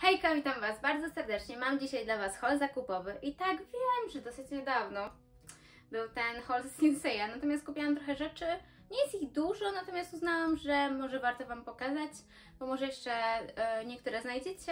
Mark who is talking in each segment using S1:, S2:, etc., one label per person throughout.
S1: Hejka, witam Was bardzo serdecznie. Mam dzisiaj dla Was haul zakupowy i tak wiem, że dosyć niedawno był ten haul z Sinseya, natomiast kupiłam trochę rzeczy. Nie jest ich dużo, natomiast uznałam, że może warto Wam pokazać, bo może jeszcze niektóre znajdziecie.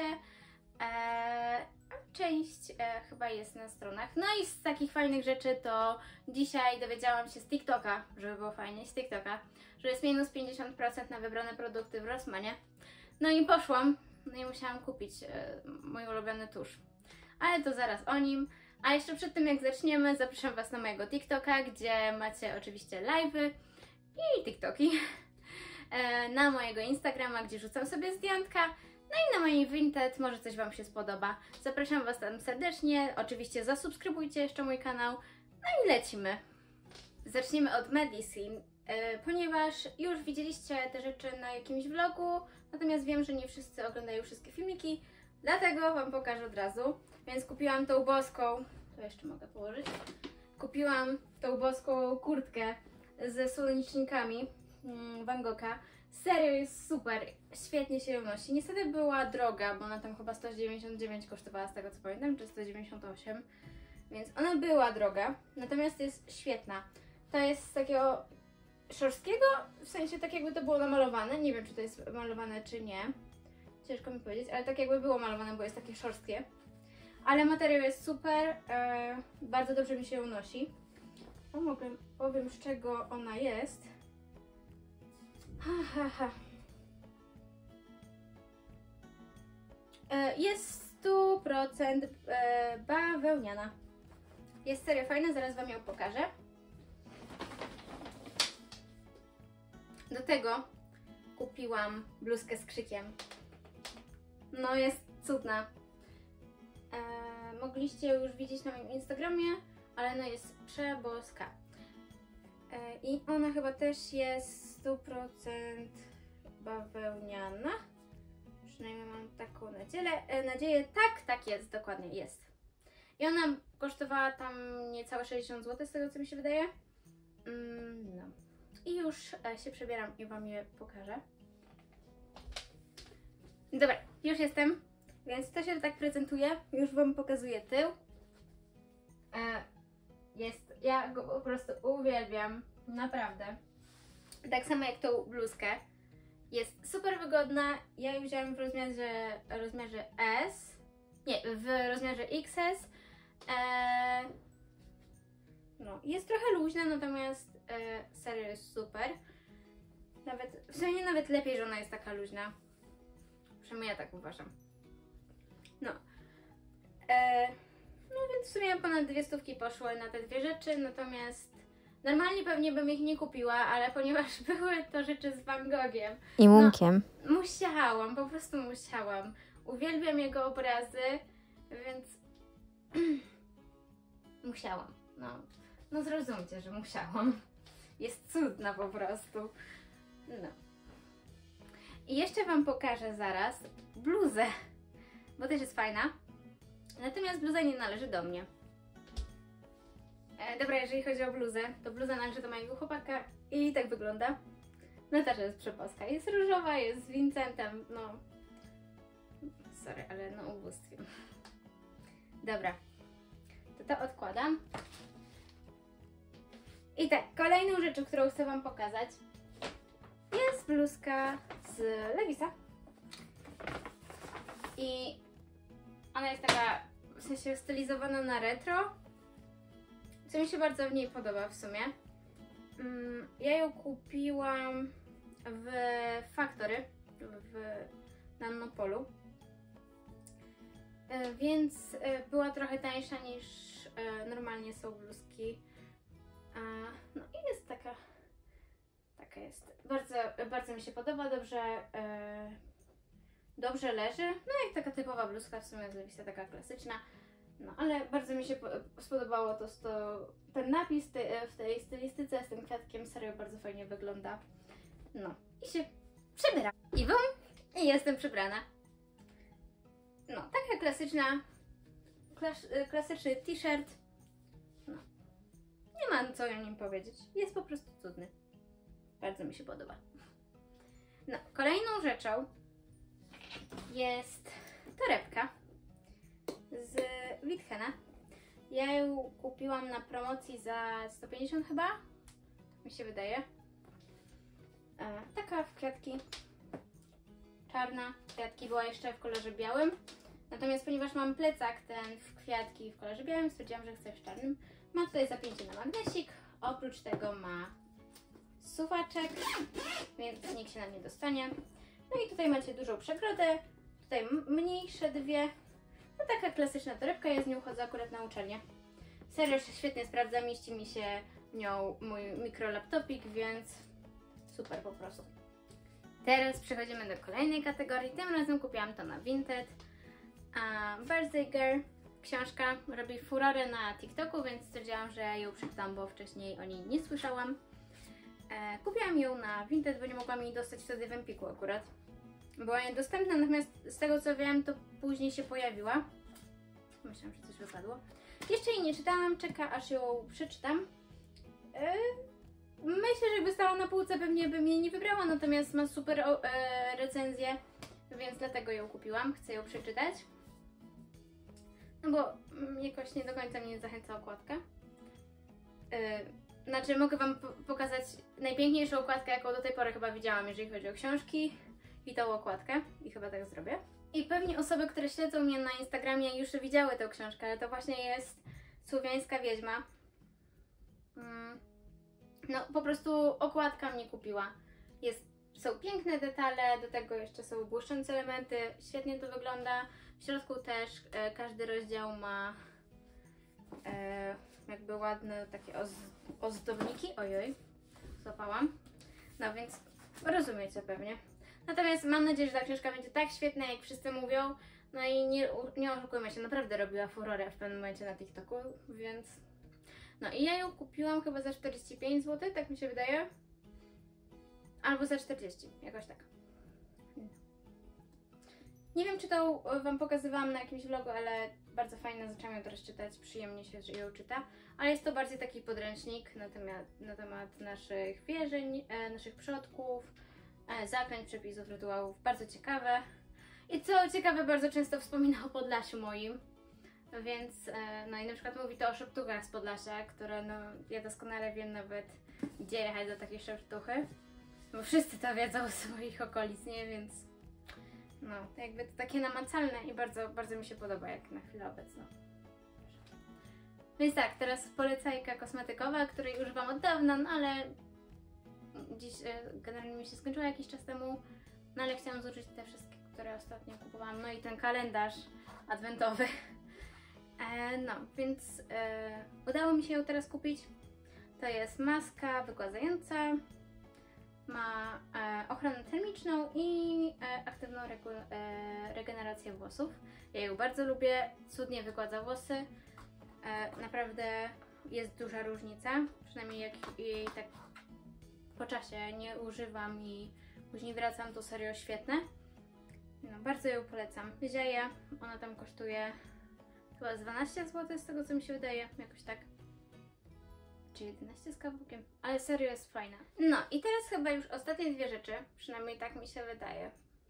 S1: Część chyba jest na stronach. No i z takich fajnych rzeczy to dzisiaj dowiedziałam się z TikToka, żeby było fajnie, z TikToka, że jest minus 50% na wybrane produkty w Rossmanie. No i poszłam, no i musiałam kupić mój ulubiony tusz. Ale to zaraz o nim. A jeszcze przed tym jak zaczniemy, zapraszam Was na mojego TikToka, gdzie macie oczywiście live'y i TikToki. Na mojego Instagrama, gdzie rzucam sobie zdjętka. No i na mojej Vinted, może coś Wam się spodoba. Zapraszam Was tam serdecznie. Oczywiście zasubskrybujcie jeszcze mój kanał. No i lecimy. Zaczniemy od Medicine, ponieważ już widzieliście te rzeczy na jakimś vlogu, natomiast wiem, że nie wszyscy oglądają wszystkie filmiki, dlatego Wam pokażę od razu. Więc kupiłam tą boską, to jeszcze mogę położyć, kupiłam tą boską kurtkę ze słonecznikami Van Gogha. Serio jest super, świetnie się ją nosi. Niestety była droga, bo ona tam chyba 199 kosztowała z tego co pamiętam, czy 198, więc ona była droga, natomiast jest świetna. To jest z takiego szorstkiego, w sensie tak jakby to było namalowane, nie wiem czy to jest malowane czy nie, ciężko mi powiedzieć, ale tak jakby było malowane, bo jest takie szorstkie. Ale materiał jest super, bardzo dobrze mi się ją nosi. Powiem z czego ona jest. Jest 100% bawełniana. Jest serio fajna, zaraz Wam ją pokażę. Do tego kupiłam bluzkę z krzykiem. No jest cudna. Mogliście ją już widzieć na moim Instagramie, ale no jest przeboska. I ona chyba też jest 100% bawełniana. Przynajmniej mam taką nadzieję. Tak jest, dokładnie jest. I ona kosztowała tam niecałe 60 zł, z tego co mi się wydaje. No. I już się przebieram i Wam je pokażę. Dobra, już jestem, więc to się tak prezentuje. Już Wam pokazuję tył. Ja go po prostu uwielbiam, naprawdę. Tak samo jak tą bluzkę. Jest super wygodna. Ja ją wzięłam w rozmiarze S. Nie, w rozmiarze XS. No, jest trochę luźna, natomiast serio jest super. W sumie nawet lepiej, że ona jest taka luźna. Przynajmniej ja tak uważam. No. No więc w sumie ponad 200 poszły na te dwie rzeczy, natomiast normalnie pewnie bym ich nie kupiła, ale ponieważ były to rzeczy z Van Gogiem
S2: i Munkiem.
S1: No, musiałam, po prostu musiałam. Uwielbiam jego obrazy, więc musiałam. No zrozumcie, że musiałam. Jest cudna po prostu. No. I jeszcze Wam pokażę zaraz bluzę, bo też jest fajna. Natomiast bluza nie należy do mnie. Dobra, jeżeli chodzi o bluzę, to bluza należy do mojego chłopaka i tak wygląda. Natasza jest przeboska. Jest różowa, jest z Vincentem, no... Sorry, ale no ubóstwie. Dobra, to odkładam. I tak, kolejną rzeczą, którą chcę Wam pokazać, jest bluzka z Levisa. I ona jest taka, w sensie stylizowana na retro, co mi się bardzo w niej podoba w sumie. Ja ją kupiłam w Factory, na Monopolu, więc była trochę tańsza niż normalnie są bluzki. No i jest taka jest. Bardzo mi się podoba, dobrze leży. No jak taka typowa bluzka w sumie z Levisa, taka klasyczna. No ale bardzo mi się spodobało ten napis w tej stylistyce z tym kwiatkiem, serio bardzo fajnie wygląda. No i się przebieram. I bum! I jestem przebrana. No, taka klasyczny t-shirt. No. Nie mam co o nim powiedzieć. Jest po prostu cudny. Bardzo mi się podoba. No, kolejną rzeczą jest torebka. Ja ją kupiłam na promocji za 150 chyba, mi się wydaje. Taka w kwiatki, czarna, kwiatki była jeszcze w kolorze białym. Natomiast ponieważ mam plecak ten w kwiatki w kolorze białym, stwierdziłam, że chcę w czarnym. Ma tutaj zapięcie na magnesik, oprócz tego ma suwaczek, więc nikt się nam nie dostanie. No i tutaj macie dużą przegrodę, tutaj mniejsze dwie. No taka klasyczna torebka, ja z nią chodzę akurat na uczelnię. Serio się świetnie sprawdza, mieści mi się w nią mój mikrolaptopik, więc super po prostu. Teraz przechodzimy do kolejnej kategorii, tym razem kupiłam to na Vinted. Birthday Girl, książka robi furorę na TikToku, więc stwierdziłam, że ją przeczytam, bo wcześniej o niej nie słyszałam. Kupiłam ją na Vinted, bo nie mogłam jej dostać wtedy w Empiku akurat. Była niedostępna, natomiast z tego co wiem, to później się pojawiła. Myślałam, że coś wypadło. Jeszcze jej nie czytałam, czeka aż ją przeczytam. Myślę, że jakby stała na półce, pewnie bym jej nie wybrała, natomiast ma super recenzję, więc dlatego ją kupiłam, chcę ją przeczytać. No bo jakoś nie do końca mnie zachęca okładka. Znaczy mogę Wam pokazać najpiękniejszą okładkę, jaką do tej pory chyba widziałam, jeżeli chodzi o książki i tą okładkę i chyba tak zrobię. I pewnie osoby, które śledzą mnie na Instagramie już widziały tę książkę, ale to właśnie jest Słowiańska Wiedźma. No po prostu okładka mnie kupiła. Są piękne detale, do tego jeszcze są błyszczące elementy, świetnie to wygląda. W środku też każdy rozdział ma jakby ładne takie ozdobniki. Ojoj, złapałam. No więc rozumiecie pewnie. Natomiast mam nadzieję, że ta książka będzie tak świetna, jak wszyscy mówią. No i nie oszukujmy się, naprawdę robiła furorę w pewnym momencie na TikToku, więc... No i ja ją kupiłam chyba za 45 zł, tak mi się wydaje. Albo za 40, jakoś tak. Nie wiem, czy to Wam pokazywałam na jakimś vlogu, ale bardzo fajna, zaczęłam ją teraz czytać, przyjemnie się ją czyta. Ale jest to bardziej taki podręcznik na temat naszych wierzeń, naszych przodków, zaklęć, przepisów, rytuałów. Bardzo ciekawe. I co ciekawe, bardzo często wspomina o Podlasiu moim. Więc, no i na przykład mówi to o szeptuchach z Podlasia, które no ja doskonale wiem nawet, gdzie jechać do takiej szeptuchy. Bo wszyscy to wiedzą z moich okolic, nie? Więc no, jakby to takie namacalne i bardzo, bardzo mi się podoba jak na chwilę obecną. Więc tak, teraz polecajka kosmetykowa, której używam od dawna, no ale dziś generalnie mi się skończyła jakiś czas temu, no ale chciałam zużyć te wszystkie, które ostatnio kupowałam, no i ten kalendarz adwentowy. No, więc udało mi się ją teraz kupić. To jest maska wygładzająca, ma ochronę termiczną i aktywną regenerację włosów. Ja ją bardzo lubię, cudnie wygładza włosy. Naprawdę jest duża różnica, przynajmniej jak jej tak po czasie nie używam i później wracam, to serio świetne. No, bardzo ją polecam. Zieje, ona tam kosztuje chyba 12 zł z tego co mi się wydaje, jakoś tak. Czy 11 z kawałkiem, ale serio jest fajna. No i teraz chyba już ostatnie dwie rzeczy, przynajmniej tak mi się wydaje,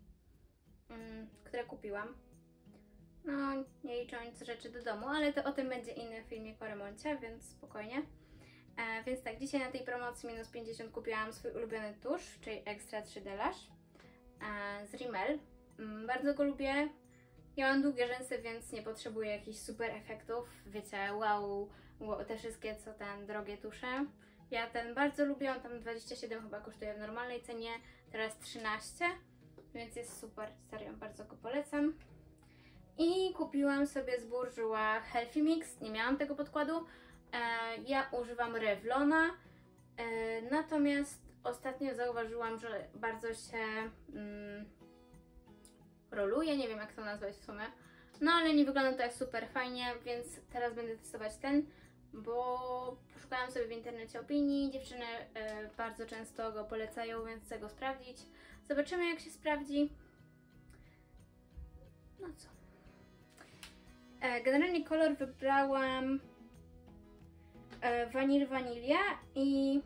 S1: które kupiłam. No, nie licząc rzeczy do domu, ale to o tym będzie inny filmik o remoncie, więc spokojnie. Więc tak, dzisiaj na tej promocji minus 50 kupiłam swój ulubiony tusz, czyli Extra 3D Lash z Rimmel. Bardzo go lubię. Ja mam długie rzęsy, więc nie potrzebuję jakichś super efektów. Wiecie, wow, te wszystkie co ten drogie tusze. Ja ten bardzo lubię, on tam 27 chyba kosztuje w normalnej cenie, teraz 13, więc jest super, serio, bardzo go polecam. I kupiłam sobie z Bourjois Healthy Mix, nie miałam tego podkładu. Ja używam Revlona, natomiast ostatnio zauważyłam, że bardzo się roluje, nie wiem jak to nazwać w sumie. No ale nie wygląda to jak super fajnie, więc teraz będę testować ten, bo poszukałam sobie w internecie opinii, dziewczyny bardzo często go polecają, więc chcę go sprawdzić. Zobaczymy jak się sprawdzi. No co? Generalnie kolor wybrałam Wanilia i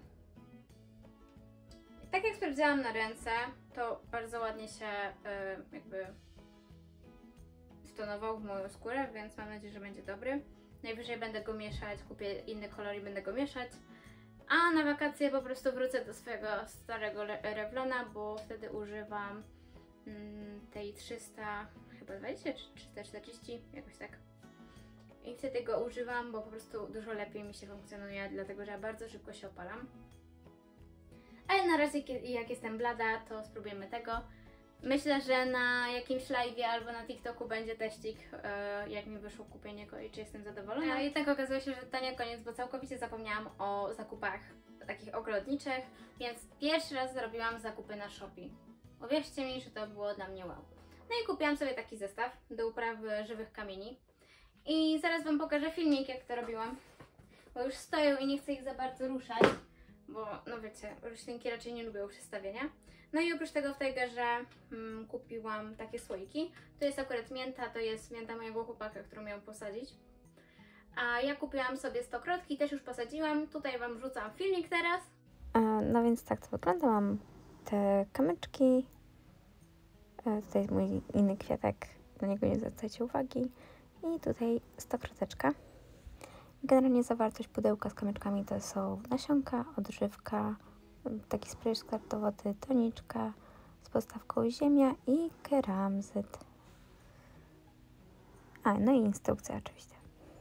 S1: tak jak sprawdzałam na ręce, to bardzo ładnie się jakby wtonował w moją skórę, więc mam nadzieję, że będzie dobry. Najwyżej będę go mieszać, kupię inny kolor i będę go mieszać. A na wakacje po prostu wrócę do swojego starego Revlona, bo wtedy używam tej 320 czy 340, jakoś tak. I wtedy go używam, bo po prostu dużo lepiej mi się funkcjonuje, dlatego że ja bardzo szybko się opalam. Ale na razie, jak jestem blada, to spróbujemy tego. Myślę, że na jakimś live'ie albo na TikToku będzie teścik, jak mi wyszło kupienie go i czy jestem zadowolona. I tak okazuje się, że to nie koniec, bo całkowicie zapomniałam o zakupach takich ogrodniczych, więc pierwszy raz zrobiłam zakupy na Shopee. Uwierzcie mi, że to było dla mnie wow. No i kupiłam sobie taki zestaw do uprawy żywych kamieni. I zaraz Wam pokażę filmik, jak to robiłam, bo już stoją i nie chcę ich za bardzo ruszać, bo no wiecie, roślinki raczej nie lubią przestawienia. No i oprócz tego w Tigerze kupiłam takie słoiki. To jest akurat mięta, to jest mięta mojego chłopaka, którą miałam posadzić. A ja kupiłam sobie stokrotki, też już posadziłam. Tutaj Wam wrzucam filmik teraz.
S2: No więc tak to wygląda. Mam te kamyczki. Tutaj jest mój inny kwiatek, na niego nie zwracajcie uwagi. I tutaj stokroteczka. Generalnie zawartość pudełka z kamyczkami to są nasionka, odżywka, taki spray sklep do wody, toniczka z podstawką ziemia i keramzyt. No i instrukcja oczywiście.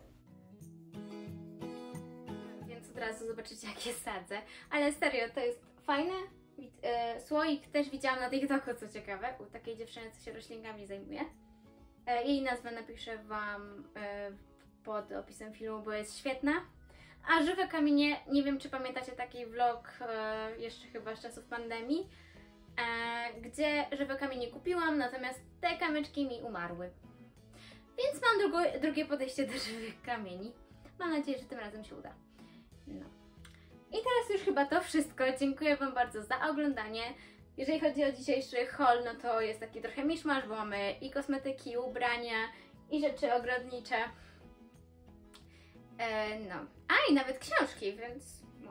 S1: Więc od razu zobaczycie, jak je sadzę. Ale serio, to jest fajne. Słoik też widziałam na TikToku, co ciekawe, u takiej dziewczyny, co się roślinkami zajmuje. Jej nazwę napiszę Wam pod opisem filmu, bo jest świetna. A żywe kamienie, nie wiem, czy pamiętacie taki vlog jeszcze chyba z czasów pandemii, gdzie żywe kamienie kupiłam, natomiast te kamyczki mi umarły. Więc mam drugie podejście do żywych kamieni. Mam nadzieję, że tym razem się uda. No. I teraz już chyba to wszystko. Dziękuję Wam bardzo za oglądanie. Jeżeli chodzi o dzisiejszy haul, no to jest taki trochę miszmasz, bo mamy i kosmetyki, i ubrania, i rzeczy ogrodnicze. No. I nawet książki, więc no.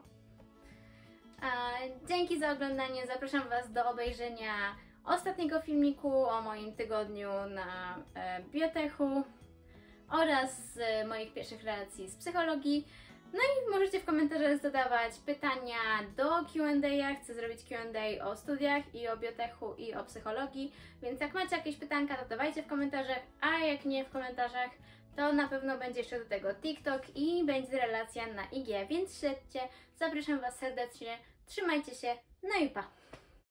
S1: Dzięki za oglądanie. Zapraszam Was do obejrzenia ostatniego filmiku o moim tygodniu na biotechu oraz moich pierwszych relacji z psychologii. No i możecie w komentarzach zadawać pytania do Q&A. Chcę zrobić Q&A o studiach i o biotechu i o psychologii, więc jak macie jakieś pytanka, to dawajcie w komentarzach, a jak nie w komentarzach, to na pewno będzie jeszcze do tego TikTok i będzie relacja na IG, więc śledźcie. Zapraszam Was serdecznie, trzymajcie się, no i pa!